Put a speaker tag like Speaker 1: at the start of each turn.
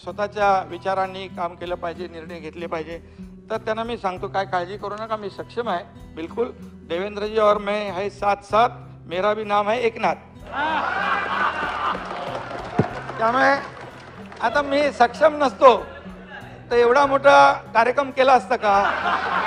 Speaker 1: स्वतःच्या विचारांनी काम केलं पाहिजे, निर्णय घेतले पाहिजे। तर त्यांना मी सांगतो काय काळजी करू नका, मी सक्षम आहे बिल्कुल। देवेंद्र जी और मैं है साथ साथ, मेरा भी नाम है एकनाथ। त्यामुळे आता मी सक्षम नसतो तर एवढा मोठा कार्यक्रम केला असता का?